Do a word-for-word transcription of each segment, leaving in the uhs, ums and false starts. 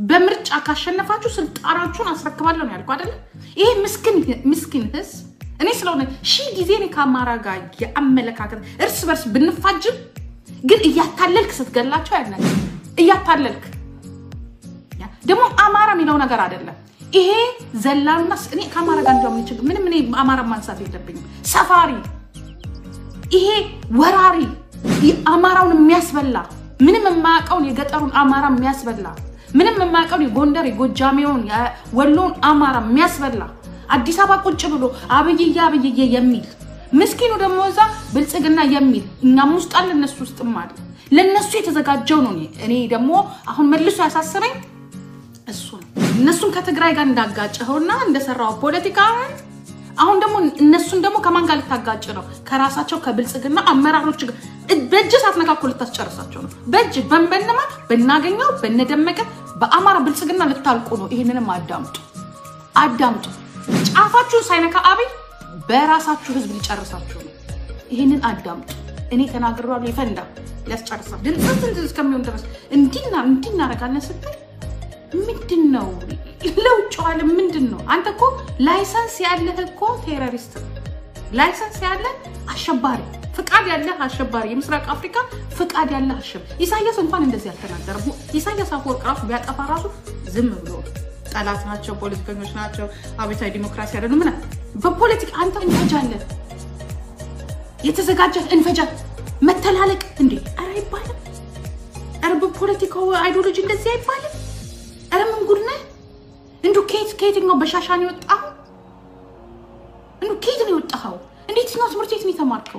በምርጫ ካሸነፋችሁ ስልጣናችሁን አስረክባለሁ ነው ያልኩ አይደል ይሄ ምስኪን ምስኪን ህስ እኔ ስለሆነ ሺ ጊዜ ነው ከአማራ ጋር ያመለካከት እርስ በርስ ብንፋጅም ግን እያታለልክ ስትገላቸው ያነቀ እያታለልክ ያ ደሞ አማራ ሚለው ነገር አይደለም ይሄ ዘላንናስ እኔ ከአማራ ጋር እንደውም ይችላል ምንም እኔ አማራ ማንሳት የለብኝም ሰፋሪ ይሄ ወራሪ አማራውን የሚያስበላ ምንም የማያውቀው የገጠሩን አማራ የሚያስበላ ምንም የማያውቀው የጎንደር የጎጃሜውን ወሎን አማራ የሚያስበላ አዲስ አበባ ቁጭ ብሎ አብይያ አብይዬ የሚል ምስኪኑ ደሞ እዛ ብልጽግና የሚል እኛም ውስጥ አለ እነሱ ውስጥም አለ ለነሱ የተዘጋጀው ነው እኔ ደሞ አሁን መልሶ ያሳሰበኝ እሱ ነው እነሱን ከትግራይ ጋር እንዳጋጨውና እንደሰራው ፖለቲካ አሁን ደሞ እነሱን ደሞ ከማን ጋር ልታጋጭ ነው ከራሳቸው ከብልጽግና አመራሮች ጋር በእጅ ሳትነካኩ ልታስጨርሳቸው ነው በእጅ በእንበነማ በእናገኘው በእነደመቀ በአማራ ብልጽግና ልታልቁ ነው ይሄንንም አዳምጡ አዳምጡ ጫፋችሁ ሳይነካ አብይ በራሳችሁ ህዝብ ሊጨርሳችሁ ነው ይሄንን አዳምጡ እኔ ተናግሯል ይፈንዳ ያስጨርሳል ድንጽት እስከሚሆን ድረስ እንዲና እንዲና ረጋነ ስትል ምንድነው ለውጫዋል ምንድነው አንተ እኮ ላይሰንስ ያለህ እኮ ቴሮሪስት ላይሰንስ ያለህ አሸባሪ ፍቃድ ያለህ አሸባሪ የምስራቅ አፍሪካ ፍቃድ ያለህ አሸባሪ ኢሳያስ እንኳን እንደዚህ ያልተናገረው ኢሳያስ አፈወርቅ ራሱ ቢያጠፋ ራሱ ዝም ብሎ ጠላት ናቸው ፖለቲከኞች ናቸው አብዮታዊ ዲሞክራሲ አይደለም ምን በፖለቲካ አንተ እንፈጃለን የተዘጋጀ እንፈጃ መተላለቅ እንዴ አረ ይባላል አረ በፖለቲካው አይዲዮሎጂ እንደዚህ አይባልም አረ ምን ጉድ ነው እንዱ ኬት ኬት ነው በሻሻን ይወጣው እንዱ ኬት ነው ይወጣው እንዴት ነው ትምህርት ቤት ነው ተማርከው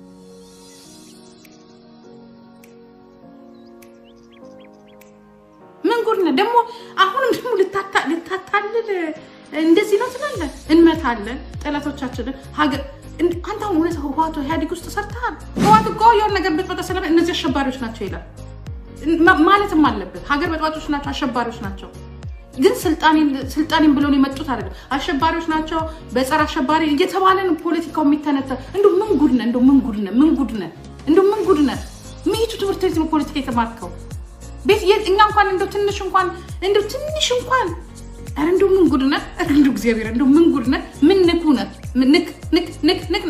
ምን ጉድ ነው ደሞ አሁንም ደሞ ልታታ ልታታልል እንደዚህ ነው ትላለ እንመታለን ጠላቶቻችን ሀገር አንተ አሁን ወለሰ ህዋቶ ያዲግ ውስጥ ሰርተሃል ህዋቶ ጎዮን ነገር በተሰለ እነዚህ አሸባሪዎች ናቸው ይላል ማለትም አለበት ሀገር በጥባጮች ናቸው አሸባሪዎች ናቸው ግን ስልጣኔን ስልጣኔን ብለው ነው የመጡት አይደል አሸባሪዎች ናቸው በጸረ አሸባሪ እየተባለን ፖለቲካው የሚተነተ እንዱ ምን ጉድ ነው እንዱ ምን ጉድ ነው ምን ጉድ ነው እንዱ ምን ጉድ ነው ምይቱ ትምህርት ቤት ነው ፖለቲካ የተማርከው ቤት እኛ እንኳን እንዱ ትንሽ እንኳን እንዱ ትንሽ እንኳን አረ እንዱ ምን ጉድ ነው እንዱ እግዚአብሔር እንዱ ምን ጉድ ነው ምን ንኩ ነው ንክ ንክ ንክ ንክ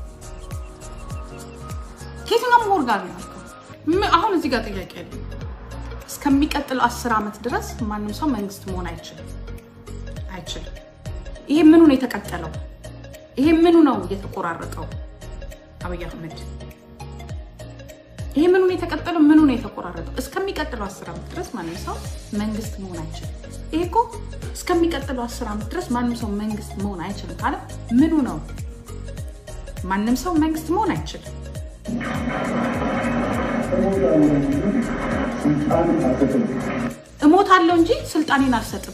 ከየትኛው ምሁር ጋር ነው አሁን እዚህ ጋር ጥያቄ አለ እስከሚቀጥለው አስር አመት ድረስ ማንንም ሰው መንግስት መሆን አይችልም አይችልም ይሄ ምኑ ነው የተቀጠለው ይሄ ምኑ ነው የተቆራረጠው አብይ አህመድ ይሄ ምኑ ነው የተቀጠለው ምኑ ነው የተቆራረጠው እስከሚቀጥለው አስር አመት ድረስ ማንንም ሰው መንግስት መሆን አይችልም ይሄ እኮ እስከሚቀጥለው አስር አመት ድረስ ማንንም ሰው መንግስት መሆን አይችልም ካለ ምኑ ነው ማንንም ሰው መንግስት መሆን አይችልም እሞታለሁ እንጂ ስልጣኔን አልሰጥም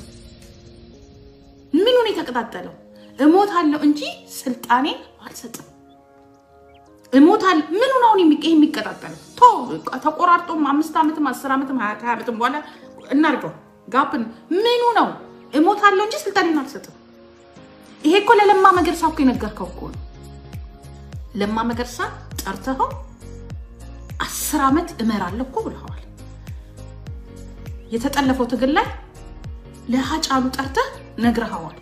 ምኑ ነው የተቀጣጠለው እሞታለሁ እንጂ ስልጣኔን አልሰጥም እሞታል ምኑ ነው የሚቀጣጠለው ቶ ተቆራርጦ አምስት አመትም አስር አመትም ሃያ አመትም በኋላ እናርገው ጋፕን ምኑ ነው እሞታለሁ እንጂ ስልጣኔን አልሰጥም ይሄ እኮ ለለማ መገርሳ እኮ የነገርከው እኮ ነው ለማ መገርሳ ጠርተኸው አስር አመት እመራለሁ እኮ ብለዋል የተጠለፈው ትግል ላይ ለሃጫሉ ጠርተህ ነግረሃዋል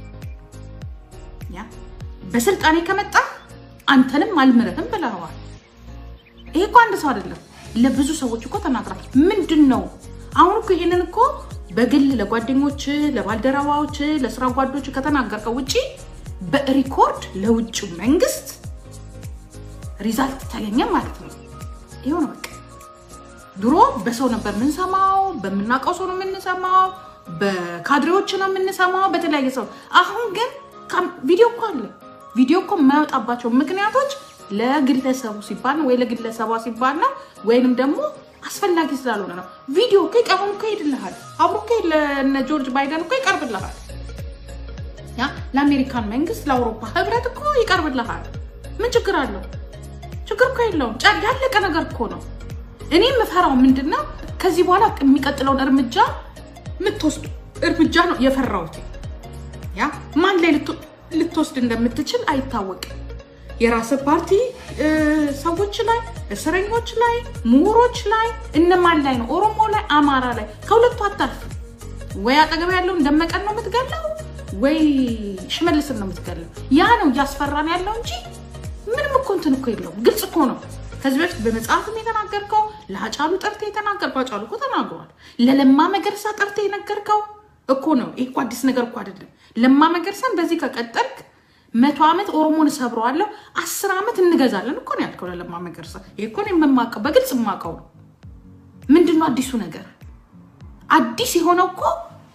ያ በስልጣኔ ከመጣ አንተንም አልምረህም ብለዋል ይሄ እኮ አንድ ሰው አይደለም ለብዙ ሰዎች እኮ ተናግራ ምንድነው አሁን እኮ ይሄንን እኮ በግል ለጓደኞች ለባልደረባዎች ለስራ ጓዶች ከተናገርከው ውጪ በሪኮርድ ለውጭ መንግስት ሪዛልት ታገኘ ማለት ነው ይሄው ነው በቃ ድሮ በሰው ነበር ምን ሰማው በመናቀው ሰው ነው ምን ሰማው በካድሬዎች ነው ምን ሰማው በተለያየ ሰው አሁን ግን ቪዲዮ እኮ አለ ቪዲዮ እኮ ማውጣባቸው ምክንያቶች ለግለሰቡ ሲባል ወይ ለግለሰቧ ሲባል ነው ወይንም ደግሞ አስፈላጊ ስላልሆነ ነው ቪዲዮ ከቀሁን ከይድልሃል አብሮ ከለ ጆርጅ ባይደን እኮ ይቀርብልሃል ያ ለአሜሪካን መንግስት ለአውሮፓ ህብረት እኮ ይቀርብልሃል ምን ችግር አለው ችግር እኮ የለውም ያለቀ ነገር እኮ ነው እኔ መፈራው ምንድነው ከዚህ በኋላ የሚቀጥለው እርምጃ ምትወስዱ እርምጃ ነው የፈራውት ያ ማን ላይ ልትወስድ እንደምትችል አይታወቅም የራስ ፓርቲ ሰዎች ላይ እስረኞች ላይ ምሁሮች ላይ እነማን ላይ ነው ኦሮሞ ላይ አማራ ላይ ከሁለቱ አጣፍ ወይ አጠገብ ያለው ደመቀን ነው የምትገለው ወይ ሽመልስን ነው የምትገለው ያ ነው ያስፈራን ያለው እንጂ ምንም እኮ እንትን እኮ የለውም ግልጽ እኮ ነው ከዚህ በፊት በመጽሐፍም የተናገርከው ለአጫሉ ጠርቴ የተናገርከው አጫሉ እኮ ተናግሯል ለለማ መገርሳ ጠርቴ የነገርከው እኮ ነው ይሄ እኮ አዲስ ነገር እኮ አይደለም ለማ መገርሳን በዚህ ከቀጠልክ መቶ ዓመት ኦሮሞን ሰብሯለሁ አስር ዓመት እንገዛለን እኮ ነው ያልከው ለለማ መገርሳ ይሄ እኮ ነው የምማቀው በግልጽ ማቀው ምንድነው አዲሱ ነገር አዲስ የሆነው እኮ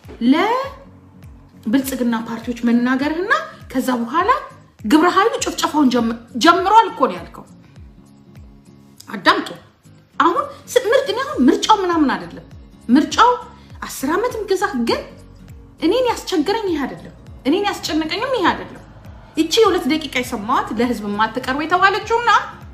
ለብልጽግና ፓርቲዎች መናገርና ከዛ በኋላ ግብረ ኃይሉ ጭፍጨፋውን ጀምሯል እኮ ነው ያልከው አዳምጡ አሁን ምርጥ ነው ምርጫው ምናምን አይደለም ምርጫው አስር ዓመትም ገዛ ግን እኔን ያስቸገረኝ ይሄ አይደለም እኔን ያስጨነቀኝም ይሄ አይደለም እቺ ሁለት ደቂቃ ይሰማዋት ለህዝብ ማትቀርበው የተባለችውና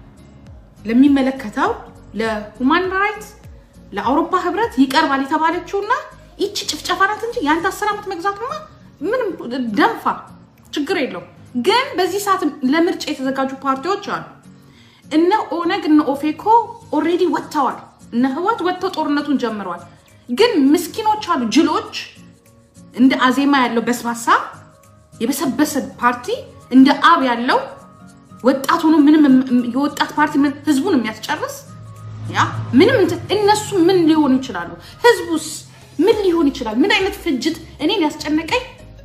ለሚመለከተው ለሁማን ራይትስ ለአውሮፓ ህብረት ይቀርባል የተባለችውና እቺ ጭፍጨፋ ናት እንጂ ያንተ አስር ዓመት መግዛትማ ምንም ደንፋ ችግር የለው ግን በዚህ ሰዓት ለምርጫ የተዘጋጁ ፓርቲዎች አሉ እነ ኦነግ እነ ኦፌኮ ኦሬዲ ወጣዋል እነ ህዋት ወጣው ጦርነቱን ጀምረዋል ግን ምስኪኖች አሉ ጅሎች እንደ አዜማ ያለው በስባሳ የበሰበሰ ፓርቲ እንደ አብ ያለው ወጣት ሆኖ ምንም የወጣት ፓርቲ ምን ህዝቡን የሚያስጨርስ ያ ምንም እነሱ ምን ሊሆኑ ይችላሉ ህዝቡስ ምን ሊሆን ይችላል ምን አይነት ፍጅት እኔን ያስጨነቀኝ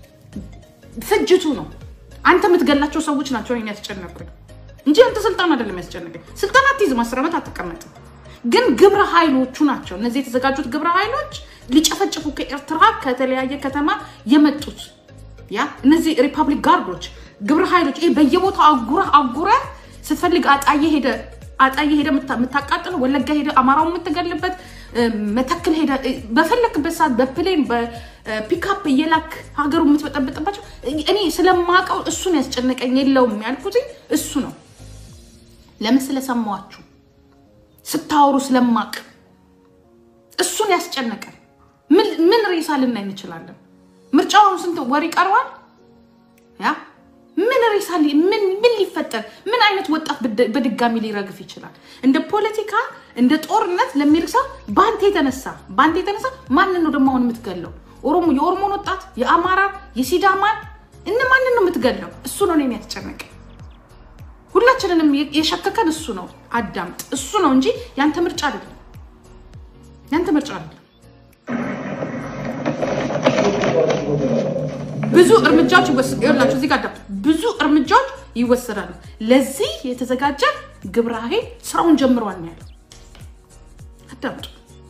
ፍጅቱ ነው አንተ የምትገላቸው ሰዎች ናቸው እኔን ያስጨነቁኝ እንጂ አንተ ስልጣን አይደለም ያስጨነቀኝ ስልጣን አትይዝ ማስረመት አትቀመጥ ግን ግብረ ኃይሎቹ ናቸው እነዚህ የተዘጋጁት ግብረ ኃይሎች ሊጨፈጭፉ ከኤርትራ ከተለያየ ከተማ የመጡት ያ እነዚህ ሪፐብሊክ ጋርዶች ግብረ ኃይሎች ይሄ በየቦታው አጉራ አጉራ ስትፈልግ አጣየ ሄደ አጣየ ሄደ መታቃጠል ወለጋ ሄደ አማራው የምትገልበት መተክል ሄደ በፈለክበት ሰዓት በፕሌን በፒካፕ የላክ ሀገሩ የምትበጠበጥባቸው እኔ ስለማቀው እሱን ያስጨነቀኝ የለውም ያልኩት እሱ ነው ለምን ስለሰማዋችሁ ስታወሩ ስለማቅ እሱን ያስጨነቀኝ ምን ምን ሪሳልና እንችላለን ምርጫው ስንት ወሪ ቀርዋል ያ ምን ሪሳሊ ምን ምን ሊፈጠር ምን አይነት ወጣት በድጋሚ ሊረግፍ ይችላል እንደ ፖለቲካ እንደ ጦርነት ለሚርሳ ባንተ የተነሳ ባንተ የተነሳ ማን ነው ደሞ አሁን የምትገለው ኦሮሞ የኦሮሞ ወጣት የአማራ የሲዳማ እነ ማን ነው የምትገለው እሱ ነው እኔን ያስጨነቀኝ ሁላችንንም የሸከከን እሱ ነው አዳምጥ እሱ ነው እንጂ ያንተ ምርጫ አይደለም ያንተ ምርጫ አይደለም ብዙ እርምጃዎች ይወሰዳሉ እዚህ ጋር ብዙ እርምጃዎች ይወሰዳሉ ለዚህ የተዘጋጀ ግብረ ኃይል ስራውን ጀምሯል ነው ያለው አዳምጡ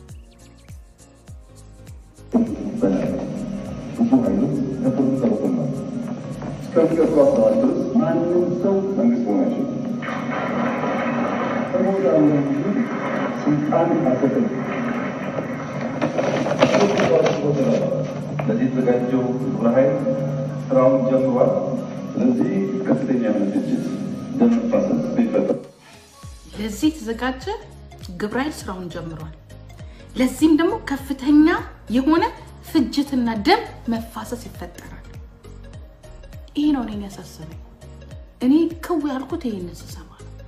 ለዚህ ተጋጀው ብራይ ስራውን ጀምሯል ለዚህ ከፍተኛ ምንጭት ደምፋሰስ ቢፈጠር ለዚህ ተዘጋጀ ግብራይ ስራውን ጀምሯል ለዚህም ደግሞ ከፍተኛ የሆነ ፍጅትና ደም መፋሰስ ይፈጠራል ይሄ ነው እኔን ያሳሰበኝ እኔ ከው ያልኩት ይሄንን ሰማ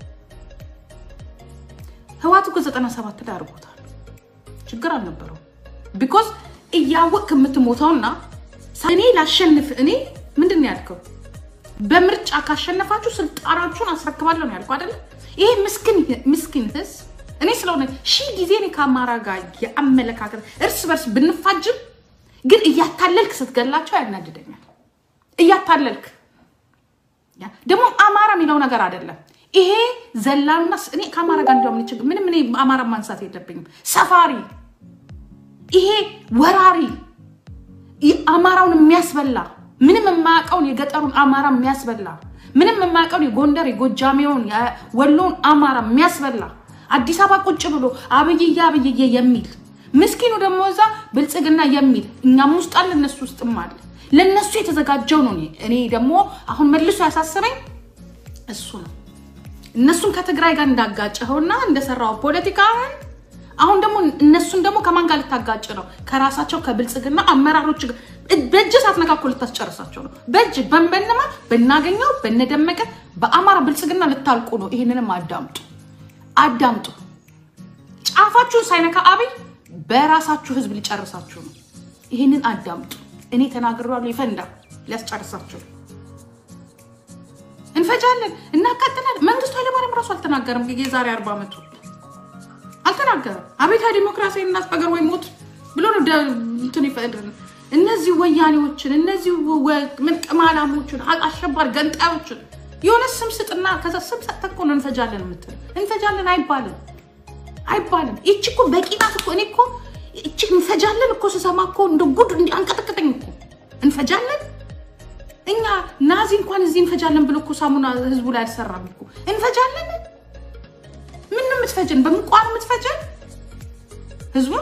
ህዋቱ ከዘጠና ሰባት ላይ አርጎታል ችግር አልነበረው because እያወቅ የምትሞታውና ሳኔ ላሸንፍ እኔ ምንድነው ያልከው በምርጫ ካሸነፋችሁ ስልጣናችሁን አስረክባለሁ ነው ያልከው አይደል ይሄ ምስኪን ምስኪን ህዝብ እኔ ስለሆነ ሺ ጊዜ ነው ከአማራ ጋር ያመለካከት እርስ በርስ ብንፋጅም ግን እያታለልክ ስትገላቸው ያናድደኛል እያታለልክ ያ ደግሞ አማራ የሚለው ነገር አይደለም ይሄ ዘላሉና እኔ ከአማራ ጋር እንደውም ልጅ ምንም እኔ አማራ ማንሳት የለብኝም ሰፋሪ ይሄ ወራሪ አማራውን የሚያስበላ ምንም የማያውቀውን የገጠሩን አማራ የሚያስበላ ምንም የማያውቀውን የጎንደር የጎጃሜውን ወሎን አማራ የሚያስበላ አዲስ አበባ ቁጭ ብሎ አብይያ አብይዬ የሚል ምስኪኑ ደግሞ እዛ ብልጽግና የሚል እኛም ውስጥ አለ እነሱ ውስጥም አለ ለነሱ የተዘጋጀው ነው እኔ ደግሞ አሁን መልሶ ያሳሰበኝ እሱ ነው እነሱን ከትግራይ ጋር እንዳጋጨውና እንደሰራው ፖለቲካውን አሁን ደግሞ እነሱን ደግሞ ከማን ጋር ልታጋጭ ነው ከራሳቸው ከብልጽግና አመራሮች በእጅሳት ነካኩ ልታስጨርሳቸው ነው በእጅ በእንበነማ በእናገኘው በእነደመቀ በአማራ ብልጽግና ልታልቁ ነው ይሄንንም አዳምጡ አዳምጡ ጫፋችሁን ሳይነካ አብይ በራሳችሁ ህዝብ ሊጨርሳችሁ ነው ይሄንን አዳምጡ እኔ ተናግሬዋለሁ ይፈንዳ ሊያስጨርሳችሁ እንፈጃለን እናቀጥላለን መንግስቱ ኃይለማርያም ራሱ አልተናገረም የዛሬ አርባ ዓመት አልተናገረም አቤታ ዲሞክራሲ እናስፈገር ወይ ሞት ብሎ ነው እንትን ይፈንዳል እነዚህ ወያኔዎችን እነዚህ ምን ቅማላሞችን አሸባሪ ገንጣዮችን የሆነ ስም ስጥና ከዛ ስም ሰጥተኮ ነው እንፈጃለን ምትል እንፈጃለን አይባልም አይባልም እቺ እኮ በቂናት እኮ እኔ እኮ እቺ እንፈጃለን እኮ ሰሰማ እኮ እንደ ጉድ እንዲያንቀጠቀጠኝ እኮ እንፈጃለን እኛ ናዚ እንኳን እዚህ እንፈጃለን ብሎ እኮ ሳሙና ህዝቡ ላይ አልሰራም እኮ እንፈጃለን ምን ነው የምትፈጀን በመቋን የምትፈጀን ህዝቡ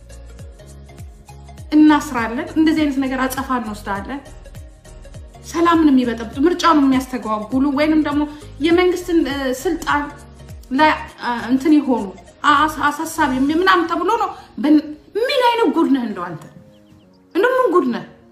እናስራለን እንደዚህ አይነት ነገር አጸፋን ነው ወስዳለን ሰላምን የሚበጠብጡ ምርጫውን የሚያስተጓጉሉ ወይንም ደግሞ የመንግስትን ስልጣን ላይ እንትን ይሆኑ አሳሳቢ ምናምን ተብሎ ነው ምን አይነት ጉድ ነህ እንደው አንተ እንደው ምን ጉድ ነህ